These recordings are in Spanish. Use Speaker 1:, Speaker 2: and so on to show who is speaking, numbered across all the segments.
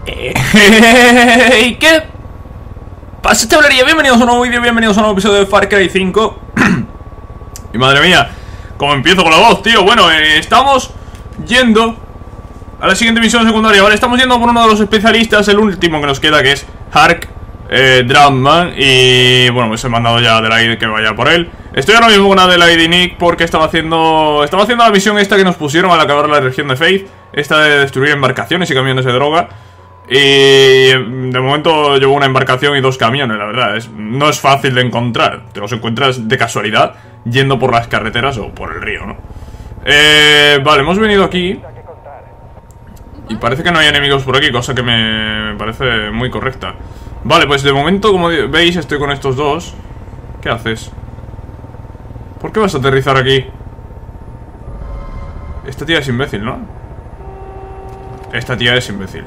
Speaker 1: ¿Y qué pasa, chavalería? Bienvenidos a un nuevo vídeo, bienvenidos a un nuevo episodio de Far Cry 5. Y madre mía, cómo empiezo con la voz, tío. Bueno, estamos yendo a la siguiente misión secundaria, ¿vale? Estamos yendo por uno de los especialistas, el último que nos queda, que es Hark Drummond. Y bueno, pues he mandado ya a Adelaide que vaya por él. Estoy ahora mismo con Adelaide y Nick porque estaba haciendo la misión esta que nos pusieron al acabar la región de Faith. Esta de destruir embarcaciones y camiones de droga. Y de momento llevo una embarcación y 2 camiones, la verdad. No es fácil de encontrar. Te los encuentras de casualidad yendo por las carreteras o por el río, ¿no? Vale, hemos venido aquí y parece que no hay enemigos por aquí, cosa que me parece muy correcta. Vale, pues de momento, como veis, estoy con estos dos. ¿Qué haces? ¿Por qué vas a aterrizar aquí? Esta tía es imbécil, ¿no? Esta tía es imbécil.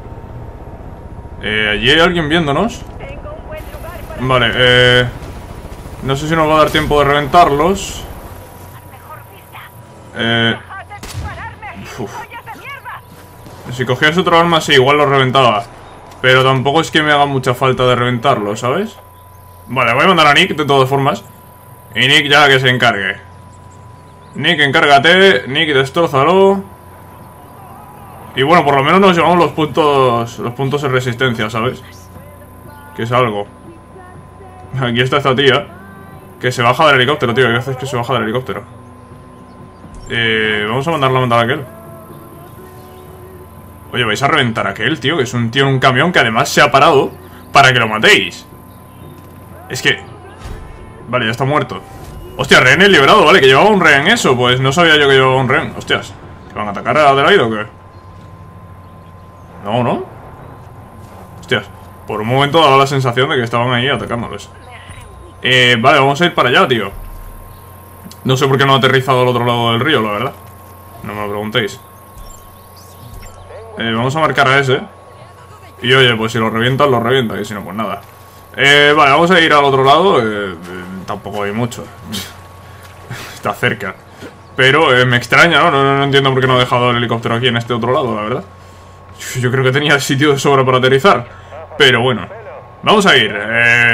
Speaker 1: Allí hay alguien viéndonos. Vale, no sé si nos va a dar tiempo de reventarlos. Si cogías otro arma, sí, igual lo reventaba. Pero tampoco es que me haga mucha falta de reventarlo, ¿sabes? Vale, voy a mandar a Nick de todas formas. Y Nick ya que se encargue. Nick, encárgate. Nick, destrózalo. Y bueno, por lo menos nos llevamos los puntos de resistencia, ¿sabes? Que es algo. Aquí está esta tía que se baja del helicóptero, tío. ¿Qué haces que se baja del helicóptero? Vamos a mandarla a matar a aquel. Oye, vais a reventar a aquel, tío, que es un tío en un camión que además se ha parado para que lo matéis. Es que... Vale, ya está muerto. Hostia, rehén liberado, vale, que llevaba un rehén eso. Pues no sabía yo que llevaba un rehén. Hostias, ¿que van a atacar a Adelaide o qué? No, ¿no? Hostias, por un momento daba la sensación de que estaban ahí atacándoles. Vale, vamos a ir para allá, tío. No sé por qué no ha aterrizado al otro lado del río, la verdad. No me lo preguntéis. Vamos a marcar a ese. Y oye, pues si lo revientan, lo revientan. Y si no, pues nada. Vale, vamos a ir al otro lado. Tampoco hay mucho. Está cerca. Pero me extraña, ¿no? No entiendo por qué no ha dejado el helicóptero aquí en este otro lado, la verdad. Yo creo que tenía sitio de sobra para aterrizar. Pero bueno, vamos a ir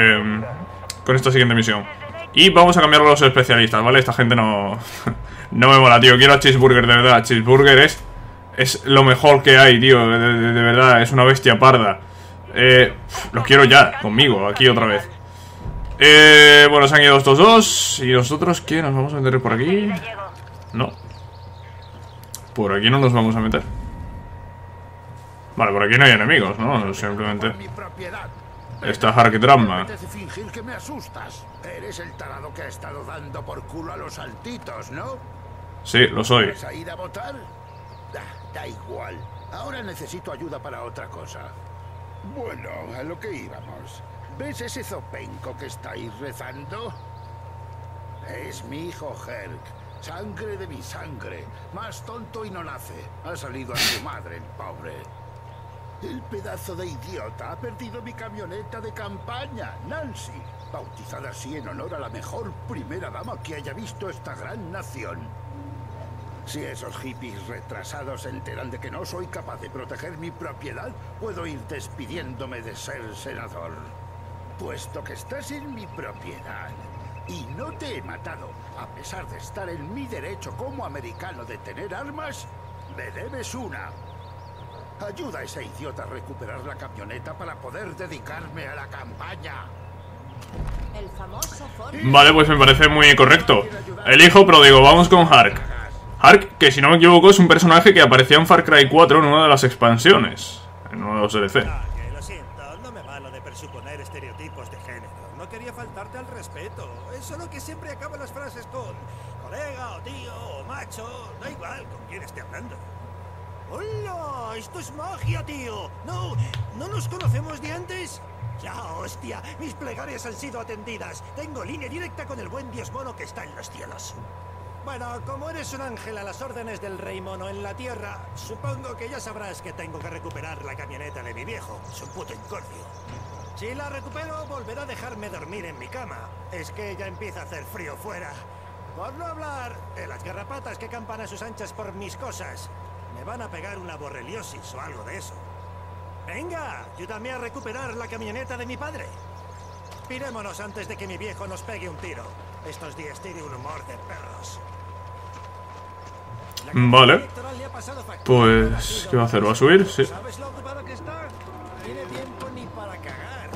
Speaker 1: con esta siguiente misión. Y vamos a cambiar a los especialistas, ¿vale? Esta gente no me mola, tío. Quiero a Cheeseburger, de verdad. Cheeseburger es lo mejor que hay, tío. De verdad, es una bestia parda. Los quiero ya, conmigo, aquí otra vez. Bueno, se han ido estos dos. ¿Y nosotros qué? ¿Nos vamos a meter por aquí? No. Por aquí no nos vamos a meter. Vale, por aquí no hay enemigos, ¿no? Simplemente está Hark Drummond.
Speaker 2: Fingir que me asustas. Eres el tarado que ha estado dando por culo a los saltitos, ¿no?
Speaker 1: Sí, lo soy.
Speaker 2: ¿Vas a ir a votar? Da igual. Ahora necesito ayuda para otra cosa. Bueno, a lo que íbamos. ¿Ves ese zopenco que estáis rezando? Es mi hijo Herc. Sangre de mi sangre. Más tonto y no nace. Ha salido a su madre, el pobre. El pedazo de idiota ha perdido mi camioneta de campaña, Nancy, bautizada así en honor a la mejor primera dama que haya visto esta gran nación. Si esos hippies retrasados se enteran de que no soy capaz de proteger mi propiedad, puedo ir despidiéndome de ser senador. Puesto que estás en mi propiedad y no te he matado, a pesar de estar en mi derecho como americano de tener armas, me debes una. Ayuda a ese idiota a recuperar la camioneta para poder dedicarme a la campaña.
Speaker 3: El famoso
Speaker 1: Vale, pues me parece muy correcto. Elijo, pero digo, vamos con Hark. Hark, que si no me equivoco es un personaje que aparecía en Far Cry 4 en una de las expansiones, en uno de los DLC.
Speaker 4: Lo siento, no me va lo de presuponer estereotipos de género. No quería faltarte al respeto. Es solo que siempre acaban las frases con colega o tío o macho. Da igual con quién esté hablando. ¡Hola! ¡Esto es magia, tío! ¿No nos conocemos de antes? ¡Ya, hostia! Mis plegarias han sido atendidas. Tengo línea directa con el buen dios mono que está en los cielos. Bueno, como eres un ángel a las órdenes del rey mono en la tierra, supongo que ya sabrás que tengo que recuperar la camioneta de mi viejo. Es un puto incordio. Si la recupero, volverá a dejarme dormir en mi cama. Es que ya empieza a hacer frío fuera. Por no hablar de las garrapatas que campan a sus anchas por mis cosas. Me van a pegar una borreliosis o algo de eso. Venga, ayúdame a recuperar la camioneta de mi padre. Pirémonos antes de que mi viejo nos pegue un tiro. Estos días tiene un humor de perros.
Speaker 1: Vale. Pues, ¿qué va a hacer? ¿Va a subir? Sí.
Speaker 4: ¿Sabes lo ocupado que está? No tiene tiempo ni para cagar.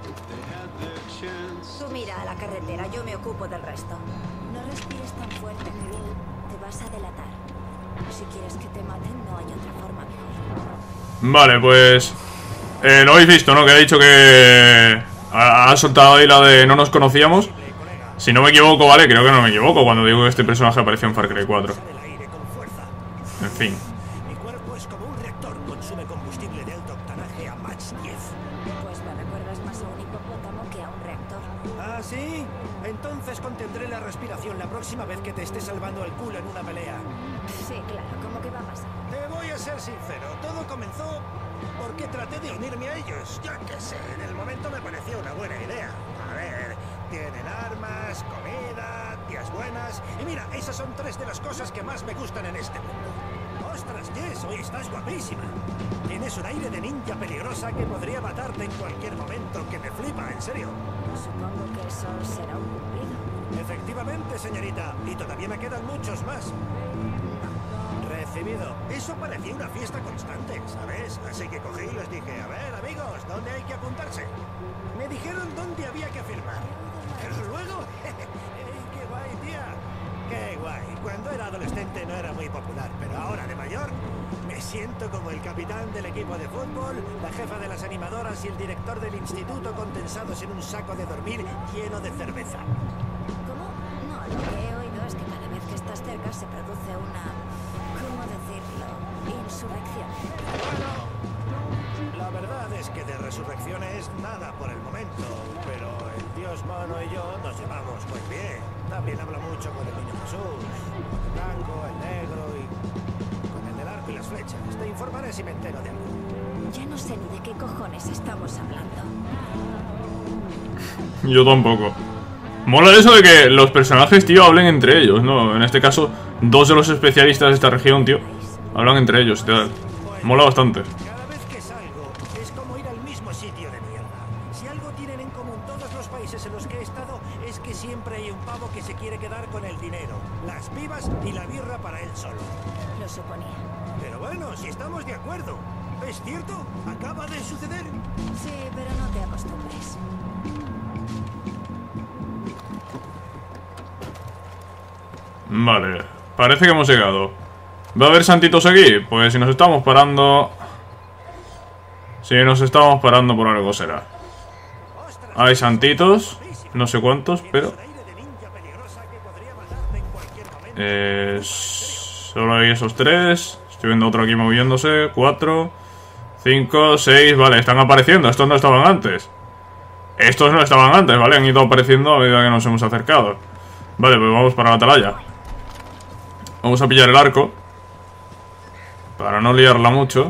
Speaker 3: Tú mira a la carretera, yo me ocupo del resto. No respires tan fuerte, Kirill. Te vas a delatar. Si quieres que te maten, no hay otra forma mejor.
Speaker 1: Vale, pues... lo habéis visto, ¿no? Que ha dicho que... Ha soltado ahí la de no nos conocíamos. Si no me equivoco, ¿vale? Creo que no me equivoco cuando digo que este personaje apareció en Far Cry 4. En fin.
Speaker 4: Mi cuerpo es como un reactor, consume combustible de alto octanaje a Mach 10.
Speaker 3: Pues me recuerdas más a un hipopótamo que a un reactor.
Speaker 4: ¿Ah, sí? Entonces contendré la respiración la próxima vez que te esté salvando el culo en una pelea.
Speaker 3: Sí, claro, ¿cómo que va a pasar?
Speaker 4: Te voy a ser sincero, todo comenzó porque traté de unirme a ellos. Yo qué sé, en el momento me pareció una buena idea. A ver, tienen armas, comida, tías buenas... Y mira, esas son 3 de las cosas que más me gustan en este mundo. ¡Ostras, Jess! Hoy estás guapísima. Tienes un aire de ninja peligrosa que podría matarte en cualquier momento, que me flipa, en serio.
Speaker 3: Supongo que eso será un cumplido.
Speaker 4: Efectivamente, señorita. Y todavía me quedan muchos más. Recibido. Eso parecía una fiesta constante, ¿sabes? Así que cogí y les dije, a ver, amigos, ¿dónde hay que apuntarse? Me dijeron dónde había que firmar. Pero luego... ¡Qué guay, tía! ¡Qué guay! Cuando era adolescente no era muy popular, pero ahora de mayor me siento como el capitán del equipo de fútbol, la jefa de las animadoras y el director del instituto condensados en un saco de dormir lleno de cerveza.
Speaker 3: ¿Cómo? No, lo que he oído es que cada vez que estás cerca se produce una... ¿cómo decirlo? Insurrección.
Speaker 4: Bueno, la verdad es que de resurrecciones nada por el momento, pero el dios mono y yo nos llevamos muy bien. También hablo mucho con el niño Jesús, el blanco, el negro y con el del arco y las flechas. Te informaré si me entero de algo.
Speaker 3: Ya no sé ni de qué cojones estamos hablando.
Speaker 1: Yo tampoco. Mola eso de que los personajes, tío, hablen entre ellos, ¿no? En este caso, 2 de los especialistas de esta región, tío, hablan entre ellos, tío. Mola bastante.
Speaker 4: Cada vez que salgo es como ir al mismo sitio de mierda. Si algo tienen en común todos los países en los que he estado es que siempre hay un pavo que se quiere quedar con el dinero, las pibas y la birra para él solo.
Speaker 3: Lo suponía.
Speaker 4: Pero bueno, si estamos de acuerdo. ¿Es cierto? ¿Acaba de suceder?
Speaker 3: Sí, pero no te acostumbres.
Speaker 1: Vale, parece que hemos llegado. ¿Va a haber santitos aquí? Pues si nos estamos parando... Si nos estamos parando por algo será. Hay santitos, no sé cuántos, pero... Solo hay esos 3. Estoy viendo otro aquí moviéndose. 4, 5, 6... Vale, están apareciendo. Estos no estaban antes. Estos no estaban antes, ¿vale? Han ido apareciendo a medida que nos hemos acercado. Vale, pues vamos para la atalaya. Vamos a pillar el arco para no liarla mucho.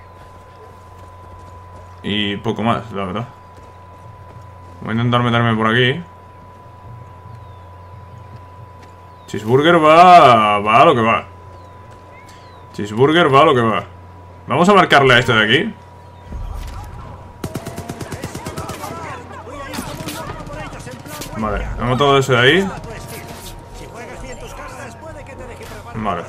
Speaker 1: Y poco más, la verdad. Voy a intentar meterme por aquí. Cheeseburger va a lo que va. Cheeseburger va a lo que va. Vamos a marcarle a este de aquí. Vale, he matado ese de ahí. Vale.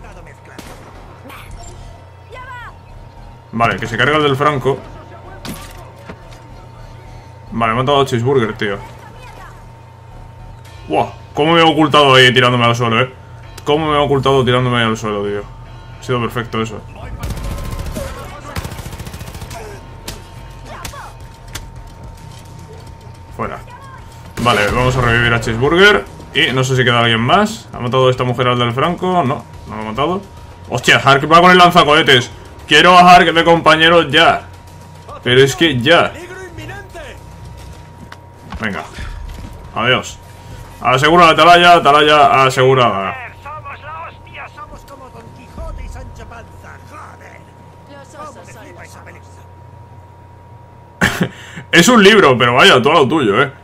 Speaker 1: Vale, que se carga el del Franco. Vale, he matado a Cheeseburger, tío. ¡Wow! ¿Cómo me he ocultado ahí tirándome al suelo, ¿Cómo me he ocultado tirándome al suelo, tío? Ha sido perfecto eso. Fuera. Vale, vamos a revivir a Cheeseburger. Y no sé si queda alguien más. ¿Ha matado a esta mujer al del Franco? No, no lo ha matado. ¡Hostia! Hark va con el lanzacohetes. Quiero a Hark de compañero ya. Pero es que ya. Venga. Adiós. Asegura la atalaya, atalaya asegurada.
Speaker 4: Somos la hostia, somos como Don Quijote y Sancho Panza, joder.
Speaker 3: Los
Speaker 4: ¿Cómo
Speaker 3: osos
Speaker 4: me
Speaker 3: son
Speaker 4: flipa
Speaker 3: los
Speaker 4: esa
Speaker 3: amos.
Speaker 4: película?
Speaker 1: Es un libro, pero vaya, todo lo tuyo,
Speaker 4: El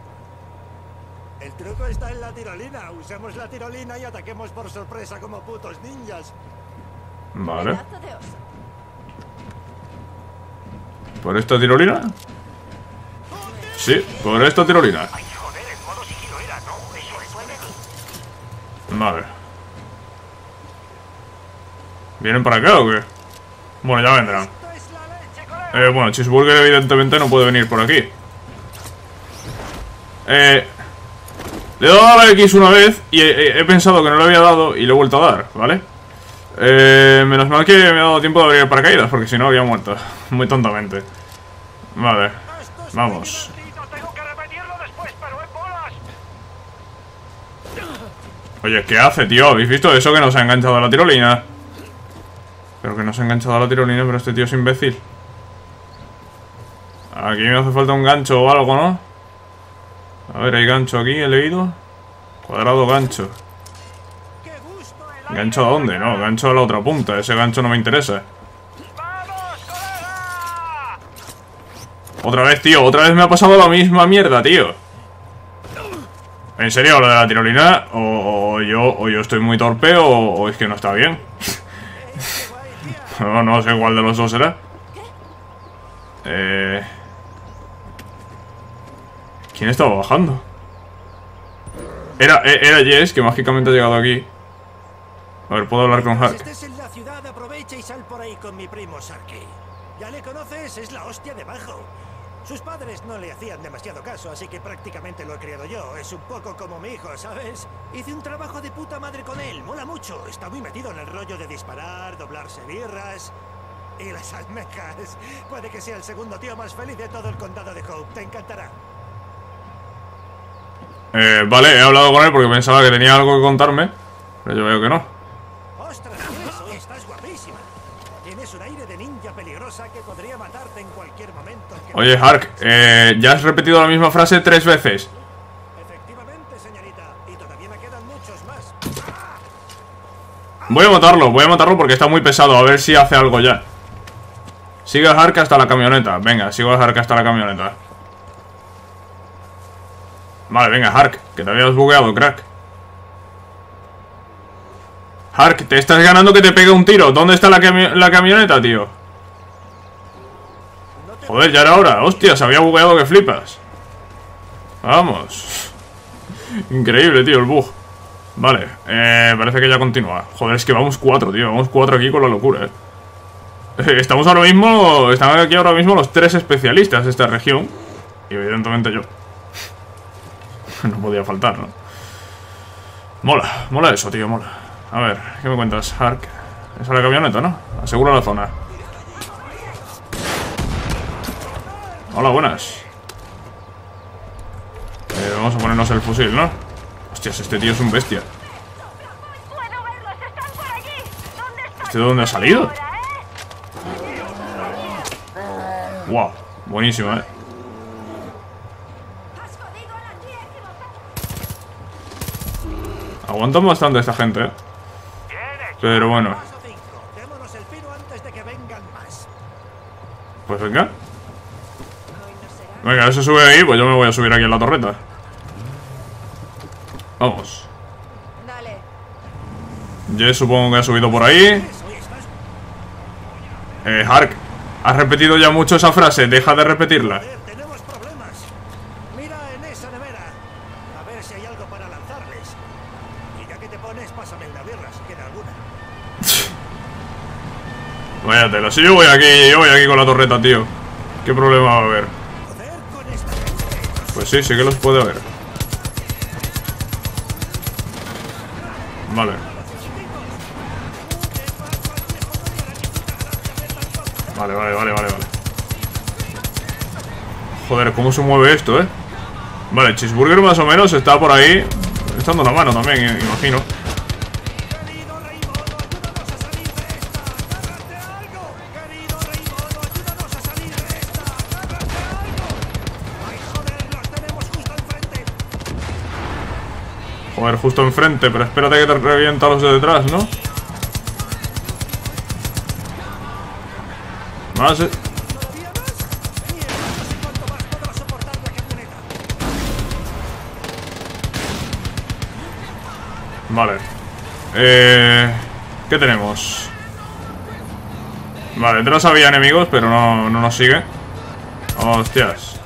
Speaker 4: truco está en la tirolina. Usemos la tirolina y ataquemos por sorpresa como putos ninjas.
Speaker 1: Vale.
Speaker 3: Pedazo de oso.
Speaker 1: ¿Por esta tirolina? Sí, por esta tirolina. Vale. ¿Vienen para acá o qué? Bueno, ya vendrán. Bueno, Cheeseburger evidentemente no puede venir por aquí. Le he dado a la X una vez y he pensado que no le había dado y le he vuelto a dar, ¿vale? Menos mal que me ha dado tiempo de abrir paracaídas, porque si no había muerto. Muy tontamente. Vale, vamos. Oye, ¿qué hace, tío? ¿Habéis visto eso que nos ha enganchado a la tirolina? Pero que nos ha enganchado a la tirolina, pero este tío es imbécil. Aquí me hace falta un gancho o algo, ¿no? A ver, hay gancho aquí, he leído. Cuadrado gancho. ¿Gancho a dónde? No, gancho a la otra punta. Ese gancho no me interesa. Otra vez, tío. Otra vez me ha pasado la misma mierda, tío. ¿En serio lo de la tirolina? O yo estoy muy torpe o es que no está bien. No sé cuál de los dos será. ¿Quién estaba bajando? Era Jess, que mágicamente ha llegado aquí. A ver, puedo hablar con Hark.
Speaker 4: Estés en la ciudad, aprovecha y sal por ahí con mi primo Sharky. Ya le conoces, es la hostia debajo. Sus padres no le hacían demasiado caso, así que prácticamente lo he criado yo. Es un poco como mi hijo, ¿sabes? Hice un trabajo de puta madre con él, mola mucho. Está muy metido en el rollo de disparar, doblarse birras y las almejas. Puede que sea el segundo tío más feliz de todo el condado de Hope. Te encantará.
Speaker 1: Vale, he hablado con él porque pensaba que tenía algo que contarme, pero yo veo que no.
Speaker 4: ¡Ostras, eso! Estás guapísima. Tienes un aire de ninja peligrosa que podría matarte en cualquier momento.
Speaker 1: Oye, Hark, ya has repetido la misma frase 3 veces.
Speaker 4: Efectivamente, señorita. Y todavía me quedan muchos más.
Speaker 1: Voy a matarlo porque está muy pesado. A ver si hace algo ya. Sigue a Hark hasta la camioneta. Venga, sigo a Hark hasta la camioneta. Vale, venga, Hark, que te habías bugueado, crack. Hark, te estás ganando que te pegue un tiro. ¿Dónde está la camioneta, tío? Joder, ya era hora. Hostia, se había bugueado que flipas. Vamos. Increíble, tío, el bug. Vale, parece que ya continúa. Joder, es que vamos 4, tío. Vamos 4 aquí con la locura, Están aquí ahora mismo los 3 especialistas de esta región. Y evidentemente yo. No podía faltar, ¿no? Mola eso, tío, mola. A ver, ¿qué me cuentas, Hark? Esa es la camioneta, ¿no? Asegura la zona. Hola, buenas. Vamos a ponernos el fusil, ¿no? Hostias, este tío es un bestia. ¿Este de dónde ha salido? Wow, buenísimo, Aguantan bastante esta gente, Pero bueno. Pues venga. Venga, eso sube ahí, pues yo me voy a subir aquí en la torreta. Vamos. Yo supongo que ha subido por ahí. Hark, has repetido ya mucho esa frase, deja de repetirla.
Speaker 4: Tenemos problemas. Mira en esa nevera. A ver si hay algo para lanzarles. Y ya que te pones, pásame una birra si queda alguna.
Speaker 1: Vaya tela, si yo voy aquí con la torreta, tío. ¿Qué problema va a haber? Pues sí que los puede haber. Vale. Vale. Joder, ¿cómo se mueve esto, Vale, Cheeseburger más o menos está por ahí echando una mano también, imagino. Joder, justo enfrente, pero espérate que te revienta los de detrás, ¿no? Más. Vale. ¿Qué tenemos? Vale, detrás había enemigos, pero no nos sigue. Hostias.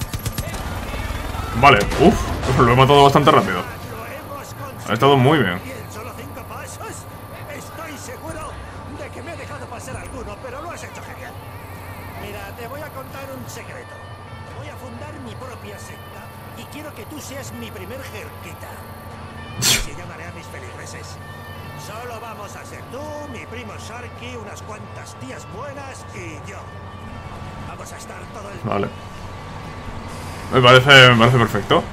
Speaker 1: Vale, lo he matado bastante rápido. Ha estado muy bien.
Speaker 4: ¿Solo 5 pasos? Estoy seguro de que me he dejado pasar alguno, pero lo has hecho genial. Mira, te voy a contar un secreto. Voy a fundar mi propia secta y quiero que tú seas mi primer jerquita. Así llamaré a mis feligreses. Solo vamos a ser tú, mi primo Sharky, unas cuantas tías buenas y yo. Vamos a estar todo el...
Speaker 1: Vale. Me parece perfecto.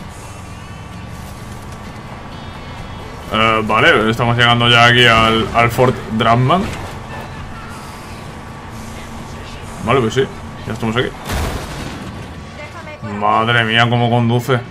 Speaker 1: Vale, estamos llegando ya aquí al Fort Drumman. Vale, pues sí, ya estamos aquí. Madre mía, cómo conduce.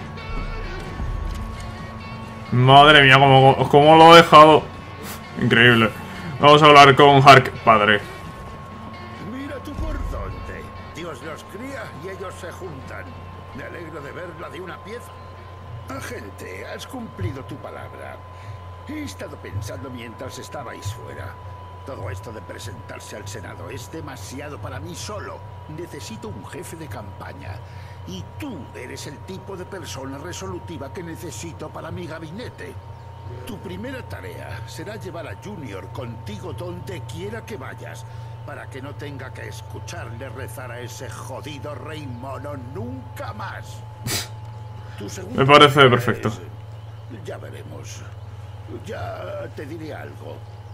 Speaker 1: Madre mía, cómo lo he dejado. Increíble. Vamos a hablar con Hark, padre.
Speaker 2: Mira tú por dónde. Dios los cría y ellos se juntan. Me alegro de verla de una pieza. Agente, has cumplido tu palabra. He estado pensando mientras estabais fuera. Todo esto de presentarse al Senado es demasiado para mí solo. Necesito un jefe de campaña. Y tú eres el tipo de persona resolutiva que necesito para mi gabinete. Tu primera tarea será llevar a Junior contigo donde quiera que vayas, para que no tenga que escucharle rezar a ese jodido rey mono nunca más.
Speaker 1: Me parece perfecto.
Speaker 2: Ya veremos. Ya te diré algo.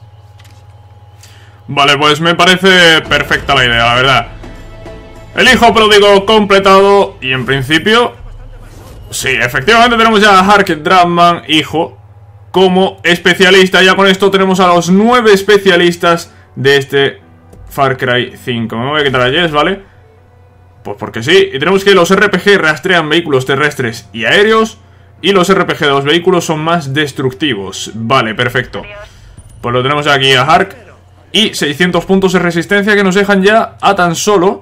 Speaker 1: Vale, pues me parece perfecta la idea, la verdad. El hijo pródigo completado. Y en principio, sí, efectivamente tenemos ya a Hark Drumman, hijo, como especialista. Ya con esto tenemos a los 9 especialistas de este Far Cry 5. Me voy a quitar a Jess, ¿vale? Pues porque sí. Y tenemos que los RPG rastrean vehículos terrestres y aéreos, y los RPG de los vehículos son más destructivos. Vale, perfecto. Pues lo tenemos aquí a Hark. Y 600 puntos de resistencia que nos dejan ya a tan solo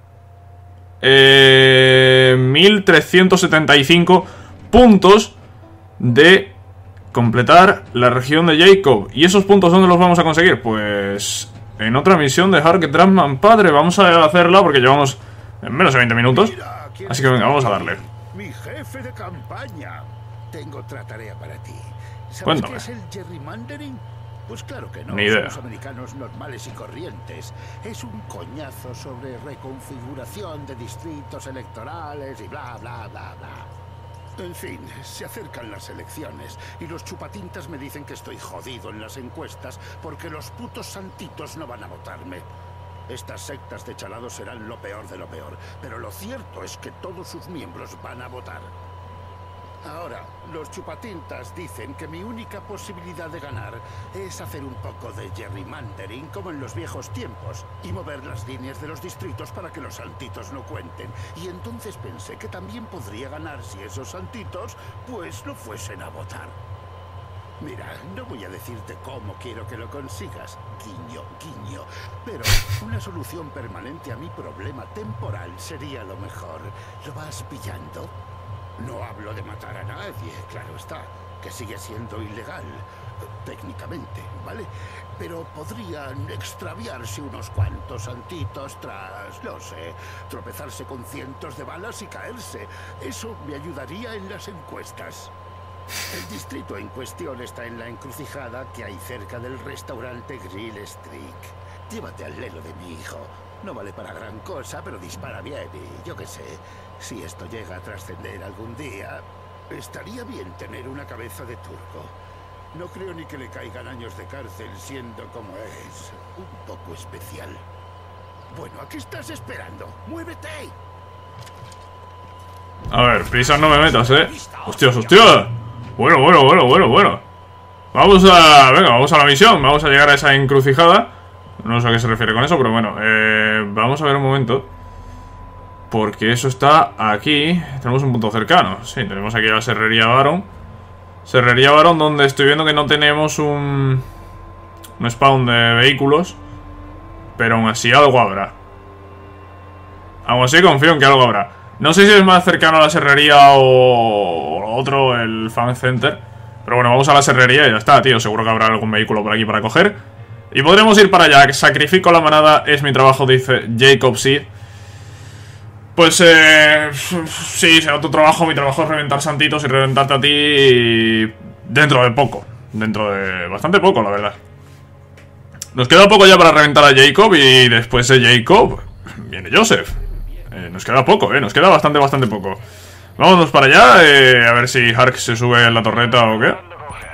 Speaker 1: 1375 puntos de completar la región de Jacob. ¿Y esos puntos dónde los vamos a conseguir? Pues en otra misión de Hark Drumman padre. Vamos a hacerla porque llevamos menos de 20 minutos. Así que venga, vamos a darle.
Speaker 2: Mi jefe de campaña. Tengo otra tarea para ti. ¿Sabes
Speaker 1: Cuéntame.
Speaker 2: qué es el gerrymandering? Pues claro que no,
Speaker 1: Ni idea.
Speaker 2: somos americanos normales y corrientes. Es un coñazo sobre reconfiguración de distritos electorales y bla, bla, bla, bla. En fin, se acercan las elecciones y los chupatintas me dicen que estoy jodido en las encuestas porque los putos santitos no van a votarme. Estas sectas de chalados serán lo peor de lo peor, pero lo cierto es que todos sus miembros van a votar. Ahora, los chupatintas dicen que mi única posibilidad de ganar es hacer un poco de gerrymandering como en los viejos tiempos y mover las líneas de los distritos para que los santitos no cuenten. Y entonces pensé que también podría ganar si esos santitos pues no fuesen a votar. Mira, no voy a decirte cómo quiero que lo consigas, guiño, guiño, pero una solución permanente a mi problema temporal sería lo mejor. ¿Lo vas pillando? No hablo de matar a nadie, claro está, que sigue siendo ilegal, técnicamente, ¿vale? Pero podrían extraviarse unos cuantos santitos tras, no sé, tropezarse con cientos de balas y caerse. Eso me ayudaría en las encuestas. El distrito en cuestión está en la encrucijada que hay cerca del restaurante Grill Streak. Llévate al lelo de mi hijo. No vale para gran cosa, pero dispara bien y yo qué sé. Si esto llega a trascender algún día, estaría bien tener una cabeza de turco. No creo ni que le caigan años de cárcel siendo como es, un poco especial. Bueno, ¿a qué estás esperando? ¡Muévete!
Speaker 1: A ver, prisa no me metas, Hostias, hostia. Bueno. Vamos a la misión. Vamos a llegar a esa encrucijada. No sé a qué se refiere con eso, pero bueno, vamos a ver un momento. Porque eso está aquí. Tenemos un punto cercano. Sí, tenemos aquí la Serrería Baron. Serrería Baron, donde estoy viendo que no tenemos un spawn de vehículos. Pero aún así algo habrá. Aún así confío en que algo habrá. No sé si es más cercano a la serrería o lo otro, el Fan Center. Pero bueno, vamos a la serrería y ya está, tío. Seguro que habrá algún vehículo por aquí para coger. Y podremos ir para allá. Sacrifico la manada, es mi trabajo, dice Jacob Seed. Pues, sí, será tu trabajo. Mi trabajo es reventar santitos y reventarte a ti dentro de poco. Dentro de bastante poco, la verdad. Nos queda poco ya para reventar a Jacob y después de Jacob viene Joseph. Nos queda poco, nos queda bastante poco. Vámonos para allá, a ver si Hark se sube en la torreta o qué.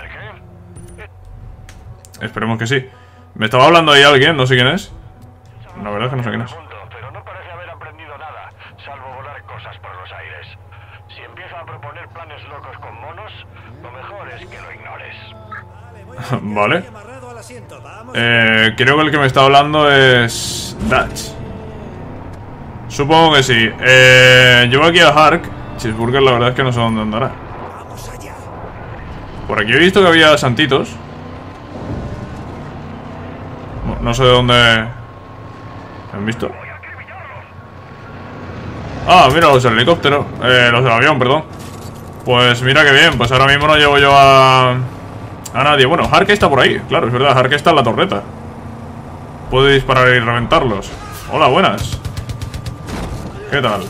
Speaker 1: Esperemos que sí. Me estaba hablando ahí alguien, no sé quién es. La verdad es que no sé quién es.
Speaker 5: Pero no parece haber aprendido nada, salvo volar cosas por los aires. Si empieza a proponer planes locos con monos, lo mejor es que lo ignores.
Speaker 1: Vale. Creo que el que me está hablando es Dutch. Supongo que sí. Llevo aquí a Hark. Cheeseburger la verdad es que no sé dónde andará. Por aquí he visto que había santitos. No sé de dónde... ¿Me han visto? Ah, mira, los del helicóptero. Los del avión, perdón. Pues mira que bien. Pues ahora mismo no llevo yo a nadie. Bueno, Hark está por ahí. Claro, es verdad, Hark está en la torreta. Puedo disparar y reventarlos. Hola, buenas. ¿Qué tal?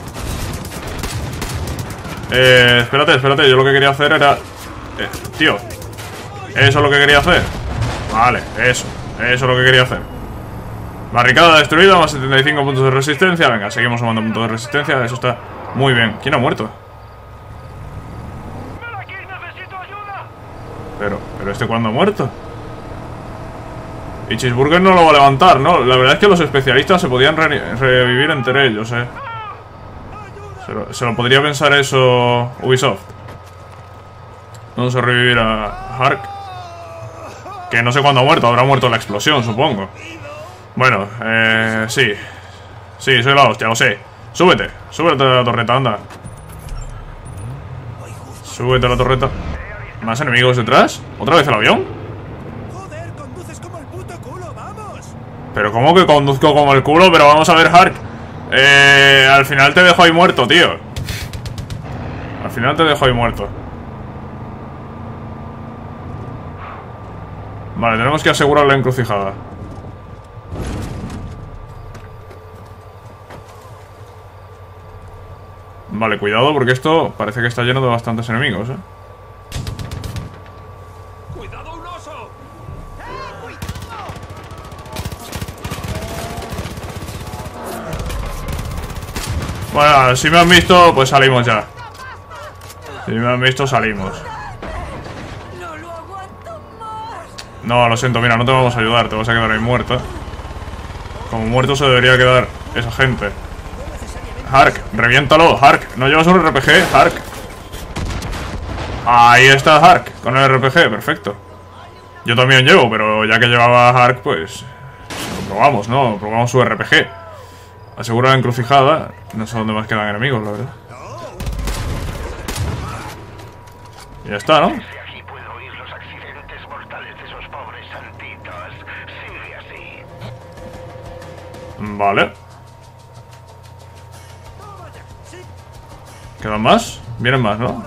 Speaker 1: Espérate, yo lo que quería hacer era... tío. Eso es lo que quería hacer. Vale, eso es lo que quería hacer. Barricada destruida, más 75 puntos de resistencia. Venga, seguimos sumando puntos de resistencia. Eso está muy bien. ¿Quién ha muerto? Pero ¿este cuándo ha muerto? Y Cheeseburger no lo va a levantar, ¿no? La verdad es que los especialistas se podían revivir entre ellos, Se lo podría pensar eso Ubisoft. Vamos a revivir a Hark. Que no sé cuándo ha muerto, habrá muerto en la explosión, supongo. Bueno, sí. Sí, soy la hostia, lo sé. Súbete a la torreta, anda. Súbete a la torreta. ¿Más enemigos detrás? ¿Otra vez el avión?
Speaker 4: Joder, conduces como el puto culo, vamos.
Speaker 1: Pero ¿cómo que conduzco como el culo? Pero vamos a ver, Hark. Al final te dejo ahí muerto, tío. Al final te dejo ahí muerto. Vale, tenemos que asegurar la encrucijada. Vale, cuidado porque esto parece que está lleno de bastantes enemigos,
Speaker 4: ¡Cuidado, un oso!
Speaker 1: Bueno, si me han visto, pues salimos ya. Si me han visto, salimos.
Speaker 3: No lo aguanto más.
Speaker 1: No, lo siento, mira, no te vamos a ayudar. Te vas a quedar ahí muerta. Como muerto se debería quedar esa gente. Hark, reviéntalo, Hark. ¿No llevas un RPG, Hark? Ahí está Hark, con el RPG, perfecto. Yo también llevo, pero ya que llevaba Hark, pues... lo probamos, ¿no? Probamos su RPG. Asegura la encrucijada. No sé dónde más quedan enemigos, la verdad. Y ya está, ¿no?
Speaker 5: Aquí puedo oír los accidentes mortales de esos pobres santitos. Sigue así.
Speaker 1: Vale. ¿Quedan más? Vienen más, ¿no?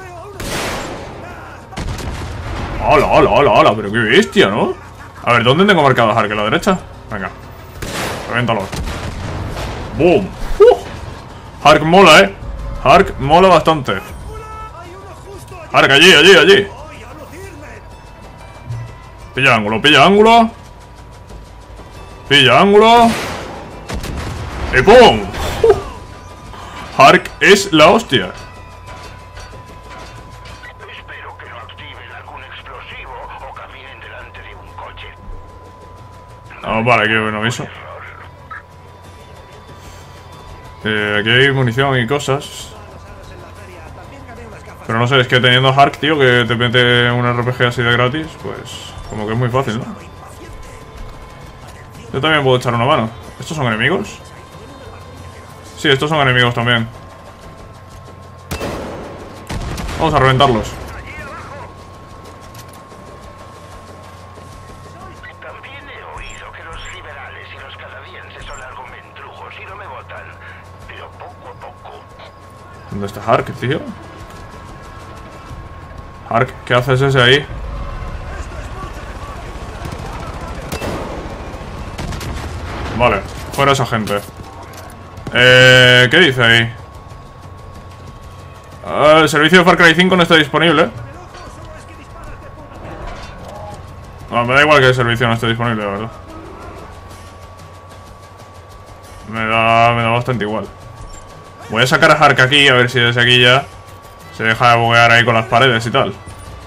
Speaker 1: ¡Hola, hola, hola, hola! Pero qué bestia, ¿no? A ver, ¿dónde tengo marcado a Hark? ¿A la derecha? Venga. Revéntalo. ¡Boom! Hark mola, Hark mola bastante. Hark, allí. Pilla ángulo. Pilla ángulo. ¡Y pum! Hark es la hostia.
Speaker 5: Espero que no activen algún explosivo o caminen delante de un coche.
Speaker 1: Ah, vale, aquí hay un aviso. Aquí hay munición y cosas. Pero no sé, es que teniendo Hark, tío, que te mete un RPG así de gratis, pues como que es muy fácil, ¿no? Yo también puedo echar una mano. ¿Estos son enemigos? Sí, estos son enemigos también. Vamos a reventarlos.
Speaker 5: También he oído que los liberales y los canadienses son algo mendrujos y no me votan. Pero poco a poco.
Speaker 1: ¿Dónde está Hark, tío? Hark, ¿qué haces ese ahí? Vale, fuera esa gente. ¿Qué dice ahí? El servicio de Far Cry 5 no está disponible. No, me da igual que el servicio no esté disponible, la verdad. Me da bastante igual. Voy a sacar a Hark aquí, a ver si desde aquí ya se deja de buguear ahí con las paredes y tal.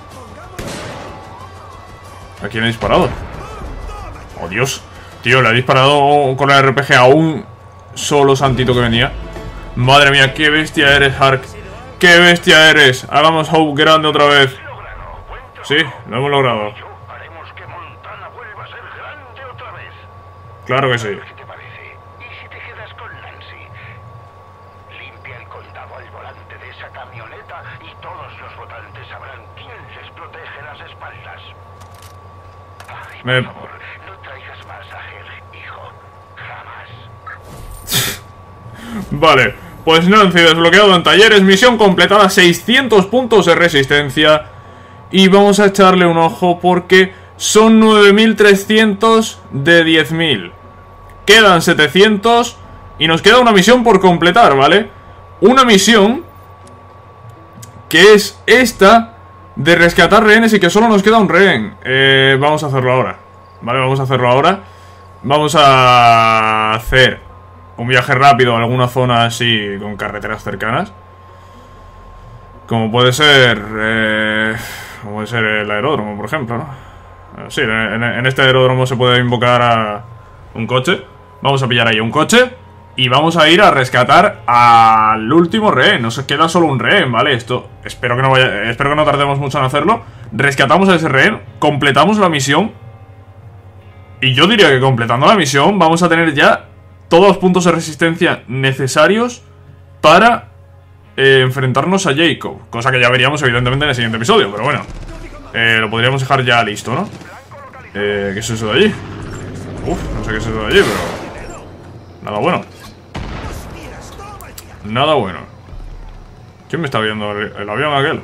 Speaker 1: ¿A quién he disparado? ¡Oh, Dios! Tío, le he disparado con el RPG a un solo santito que venía. Madre mía, qué bestia eres, Hark. ¡Qué bestia eres! Hagamos Hope grande otra vez. Sí, lo hemos logrado.
Speaker 5: Haremos que Montana vuelva a ser grande otra vez.
Speaker 1: Claro que sí.
Speaker 5: ¿Qué te parece? ¿Y si te quedas con Nancy? Limpia el condado al volante de esa camioneta y todos los votantes sabrán quién les protege las espaldas. Ay, por favor, no traigas más a Herg, hijo. Jamás.
Speaker 1: Vale, pues Nancy desbloqueado en talleres. Misión completada, 600 puntos de resistencia. Y vamos a echarle un ojo porque son 9.300 de 10.000. Quedan 700 y nos queda una misión por completar, ¿vale? Una misión que es esta de rescatar rehenes y que solo nos queda un rehén. Vamos a hacerlo ahora, ¿vale? Vamos a hacerlo ahora. Vamos a hacer un viaje rápido a alguna zona así con carreteras cercanas. Como puede ser el aeródromo, por ejemplo, ¿no? Sí, en este aeródromo se puede invocar a un coche. Vamos a pillar ahí un coche y vamos a ir a rescatar al último rehén. Nos queda solo un rehén, ¿vale? Esto, espero que no tardemos mucho en hacerlo. Rescatamos a ese rehén, completamos la misión. Y yo diría que completando la misión vamos a tener ya todos los puntos de resistencia necesarios para enfrentarnos a Jacob. Cosa que ya veríamos evidentemente en el siguiente episodio. Pero bueno, lo podríamos dejar ya listo, ¿no? ¿Qué es eso de allí? Uf, no sé qué es eso de allí, pero nada bueno. Nada bueno. ¿Quién me está viendo? ¿El avión aquel?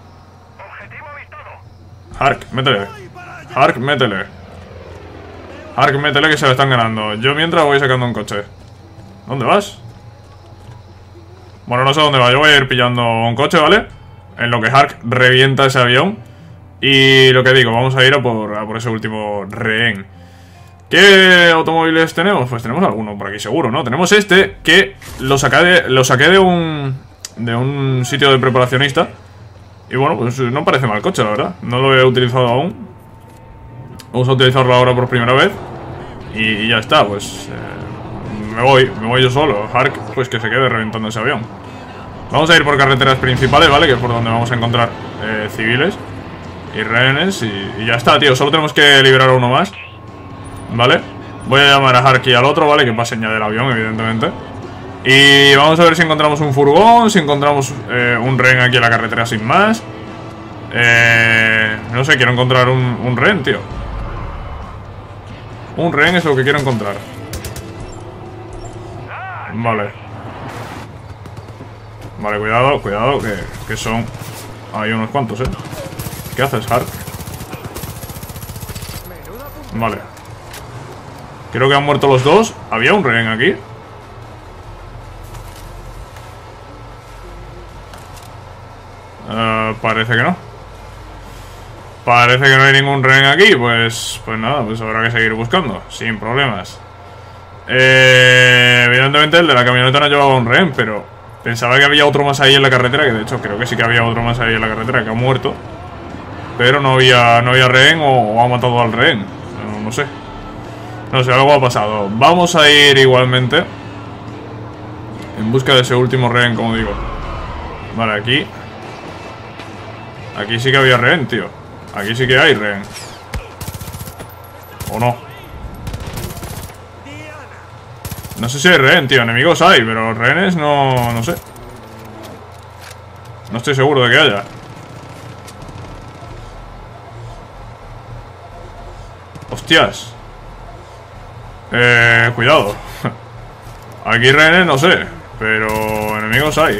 Speaker 1: Hark, métele. Hark, métele. Hark, métele que se le están ganando. Yo mientras voy sacando un coche. ¿Dónde vas? Bueno, no sé dónde va. Yo voy a ir pillando un coche, ¿vale? En lo que Hark revienta ese avión. Y lo que digo, vamos a ir a por ese último rehén. ¿Qué automóviles tenemos? Pues tenemos alguno por aquí seguro, ¿no? Tenemos este que lo saqué de un sitio de preparacionista. Y bueno, pues no parece mal coche, la verdad. No lo he utilizado aún. Vamos a utilizarlo ahora por primera vez. Y ya está, pues me voy yo solo. Hark, pues que se quede reventando ese avión. Vamos a ir por carreteras principales, ¿vale? Que es por donde vamos a encontrar civiles y rehenes y ya está, tío. Solo tenemos que liberar a uno más, ¿vale? Voy a llamar a Hark y al otro, ¿vale? Que pasen ya del avión, evidentemente. Y vamos a ver si encontramos un furgón, si encontramos un rehén aquí en la carretera sin más. No sé, quiero encontrar un rehén, tío. Un rehén es lo que quiero encontrar. Vale. Vale, cuidado, que son... Hay unos cuantos, ¿eh? ¿Qué haces, Hark? Vale. Creo que han muerto los dos. ¿Había un rehén aquí? Parece que no. Parece que no hay ningún rehén aquí. Pues nada, pues habrá que seguir buscando sin problemas. Evidentemente el de la camioneta no llevaba un rehén, pero pensaba que había otro más ahí en la carretera. Que de hecho creo que sí que había otro más ahí en la carretera que ha muerto. Pero no había rehén o ha matado al rehén. No sé. No sé, algo ha pasado. Vamos a ir igualmente en busca de ese último rehén, como digo. Vale, aquí. Aquí sí que había rehén, tío. Aquí sí que hay rehén. ¿O no? No sé si hay rehén, tío. Enemigos hay, pero rehenes no sé. No estoy seguro de que haya. Hostias. Cuidado. Aquí rehenes no sé, pero enemigos hay.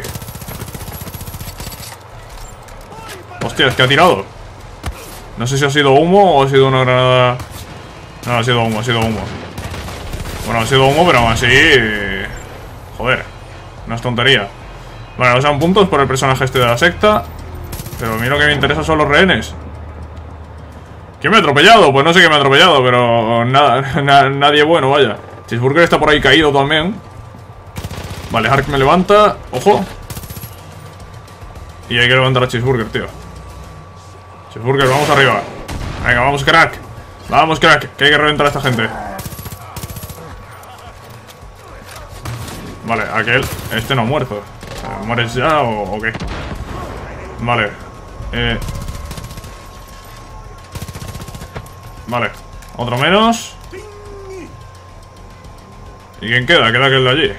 Speaker 1: Hostias, que ha tirado. No sé si ha sido humo o ha sido una granada. No, ha sido humo, ha sido humo. Bueno, ha sido humo, pero aún así... joder. No es tontería. Vale, nos dan puntos por el personaje este de la secta. Pero a mí lo que me interesa son los rehenes. ¿Quién me ha atropellado? Pues no sé quién me ha atropellado, pero nadie bueno, vaya. Cheeseburger está por ahí caído también. Vale, Hark me levanta. ¡Ojo! Y hay que levantar a Cheeseburger, tío. Cheeseburger, vamos arriba. Venga, vamos, crack. Vamos, crack, que hay que reventar a esta gente. Vale, aquel. Este no ha muerto. ¿Mueres ya o qué? Vale. Vale. Otro menos. ¿Y quién queda? Queda aquel de allí.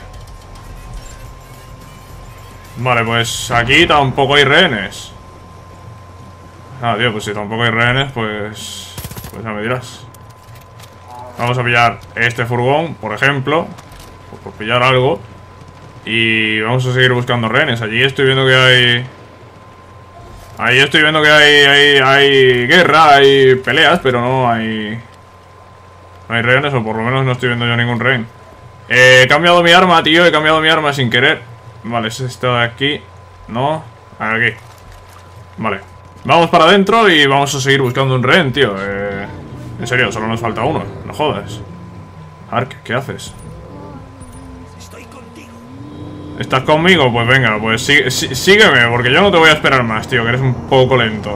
Speaker 1: Vale, pues aquí tampoco hay rehenes. Ah, tío, pues si tampoco hay rehenes, pues ya me dirás. Vamos a pillar este furgón, por ejemplo, por pillar algo. Y vamos a seguir buscando rehenes. Allí estoy viendo que hay... Ahí estoy viendo que hay guerra, hay peleas, pero no hay rehenes, o por lo menos no estoy viendo yo ningún rehén. He cambiado mi arma, tío, he cambiado mi arma sin querer. Vale, es esta de aquí. No, aquí. Vale, vamos para adentro y vamos a seguir buscando un rehén, tío. En serio, solo nos falta uno, no jodas. Hark, ¿qué haces?
Speaker 4: Estoy contigo.
Speaker 1: ¿Estás conmigo? Pues venga, pues sígueme, porque yo no te voy a esperar más, tío, que eres un poco lento.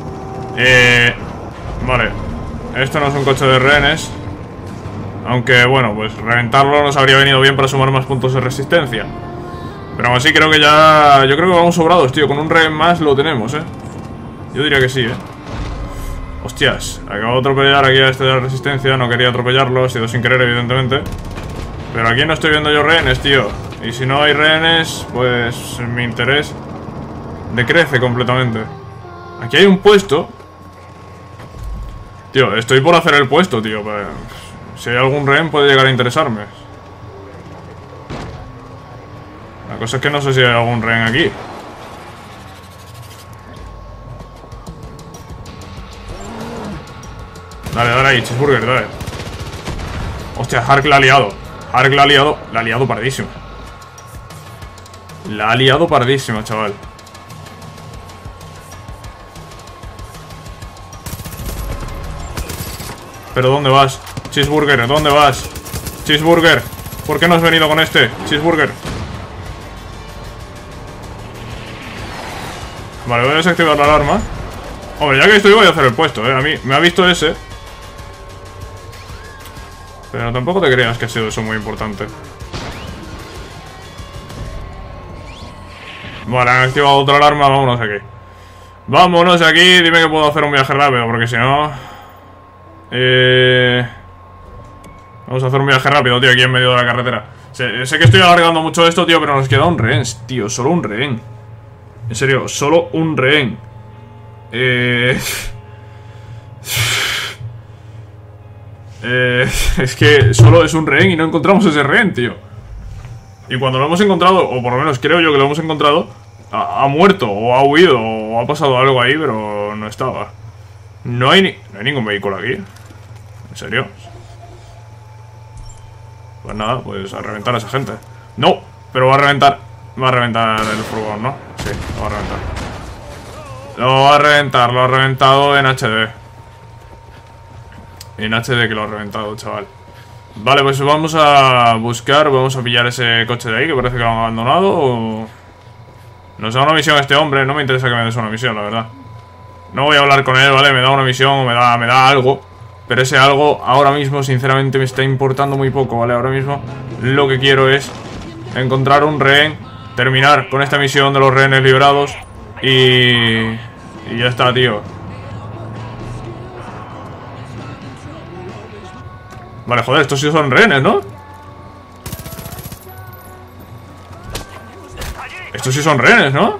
Speaker 1: Vale. Esto no es un coche de rehenes. Aunque, bueno, pues reventarlo nos habría venido bien para sumar más puntos de resistencia. Pero aún así creo que ya... Yo creo que vamos sobrados, tío. Con un rehén más lo tenemos, Yo diría que sí, Hostias, acabo de atropellar aquí a este de la resistencia. No quería atropellarlo, ha sido sin querer, evidentemente. Pero aquí no estoy viendo yo rehenes, tío. Y si no hay rehenes, pues mi interés decrece completamente. Aquí hay un puesto. Tío, estoy por hacer el puesto, tío. Pero si hay algún rehén puede llegar a interesarme. La cosa es que no sé si hay algún rehén aquí. Dale, dale ahí, Cheeseburger, dale. Hostia, Hark la ha liado. Hark la ha liado. La ha liado pardísima. La ha liado pardísima, chaval. ¿Pero dónde vas? Cheeseburger, ¿dónde vas? Cheeseburger, ¿por qué no has venido con este? Cheeseburger. Vale, voy a desactivar la alarma. Hombre, ya que estoy voy a hacer el puesto, A mí me ha visto ese. Pero tampoco te creas que ha sido eso muy importante. Vale, han activado otra alarma, vámonos aquí. Vámonos aquí, dime que puedo hacer un viaje rápido, porque si no... Vamos a hacer un viaje rápido, tío, aquí en medio de la carretera. Sé que estoy alargando mucho esto, tío, pero nos queda un rehén, tío, solo un rehén. En serio, solo un rehén. Es que solo es un rehén y no encontramos ese rehén, tío. Y cuando lo hemos encontrado, o por lo menos creo yo que lo hemos encontrado, ha muerto, o ha huido, o ha pasado algo ahí, pero no estaba. No hay ningún vehículo aquí. ¿En serio? Pues nada, pues a reventar a esa gente. No, pero va a reventar. Va a reventar el furgón, ¿no? Sí, lo va a reventar. Lo va a reventar, lo ha reventado en HD. En HD que lo ha reventado, chaval. Vale, pues vamos a buscar, vamos a pillar ese coche de ahí que parece que lo han abandonado. O... Nos da una misión este hombre, no me interesa que me des una misión, la verdad. No voy a hablar con él, ¿vale? Me da una misión o me da algo. Pero ese algo ahora mismo, sinceramente, me está importando muy poco, ¿vale? Ahora mismo lo que quiero es encontrar un rehén, terminar con esta misión de los rehenes liberados y ya está, tío. Vale, joder, estos sí son rehenes, ¿no? Estos sí son rehenes, ¿no?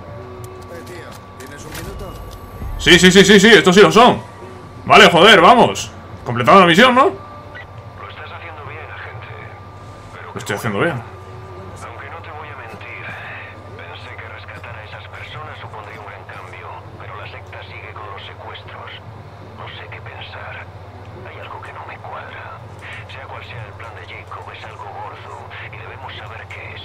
Speaker 1: Sí, estos sí lo son. Vale, joder, vamos. Completado la misión, ¿no?
Speaker 5: Lo estás haciendo bien, agente. Pero
Speaker 1: Lo estoy haciendo bien.
Speaker 5: aunque no te voy a mentir, pensé que rescatar a esas personas supondría un gran cambio, pero la secta sigue con los secuestros. No sé qué pensar. Hay algo que no me cuadra. Sea cual sea el plan de Jacob, es algo gordo y debemos saber qué es.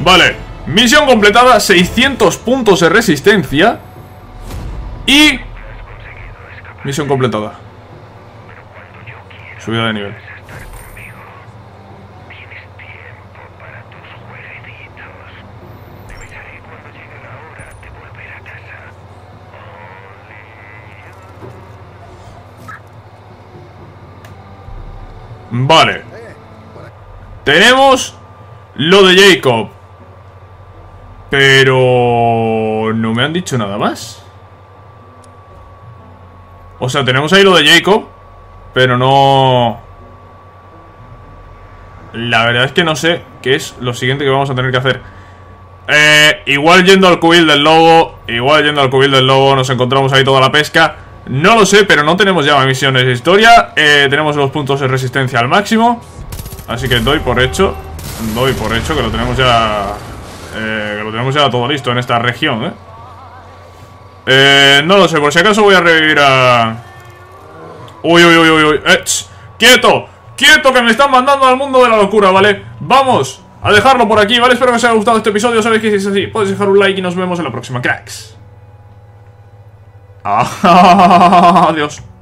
Speaker 1: Vale, misión completada, 600 puntos de resistencia. Y... misión completada. Subida de nivel. Vale. Tenemos lo de Jacob, pero no me han dicho nada más. O sea, tenemos ahí lo de Jacob, pero no... La verdad es que no sé qué es lo siguiente que vamos a tener que hacer. Igual yendo al cubil del lobo. Nos encontramos ahí toda la pesca. No lo sé, pero no tenemos ya misiones de historia. Tenemos los puntos de resistencia al máximo. Así que doy por hecho que lo tenemos ya. Que lo tenemos ya todo listo en esta región, no lo sé, por si acaso voy a revivir a... Uy. ¡Quieto! ¡Quieto! Que me están mandando al mundo de la locura, ¿vale? Vamos a dejarlo por aquí, ¿vale? Espero que os haya gustado este episodio. Sabéis que si es así, podéis dejar un like y nos vemos en la próxima, cracks. Adiós.